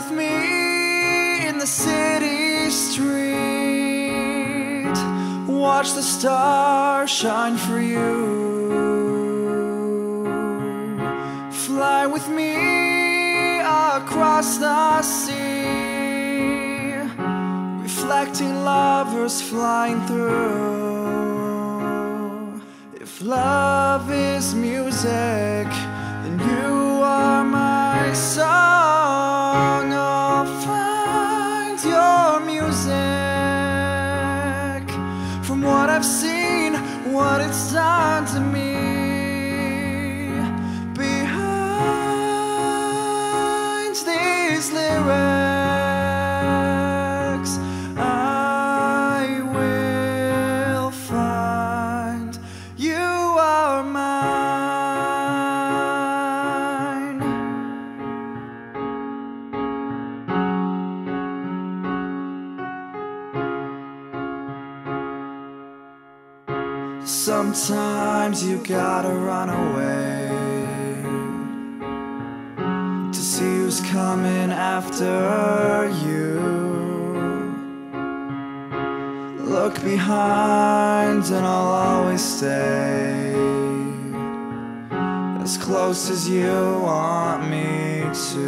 with me in the city street. Watch the stars shine for you. Fly with me across the sea, reflecting lovers flying through. If love is music, then you are my song. I'll find your music. From what I've seen, what it's done to me. Behind these lyrics, I will find you are mine. Sometimes you gotta run away to see who's coming after you. Look behind and I'll always stay as close as you want me to.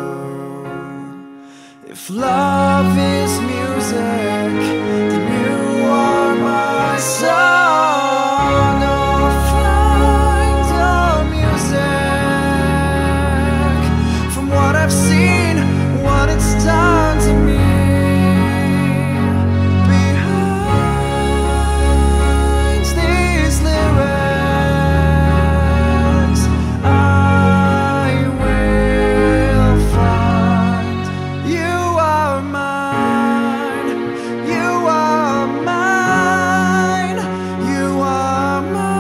If love is music, then you are my song. I'll find your music. From what I've seen, what it's done to me. Behind these lyrics, I will find you are mine. You are mine. You are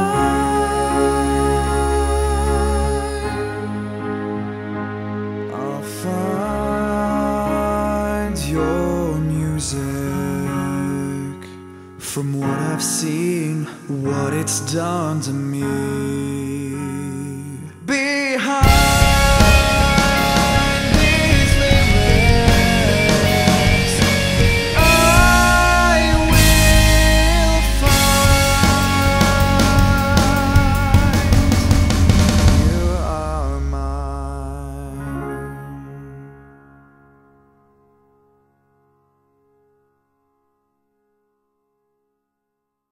mine. I'll find your music. From what I've seen, what it's done to me.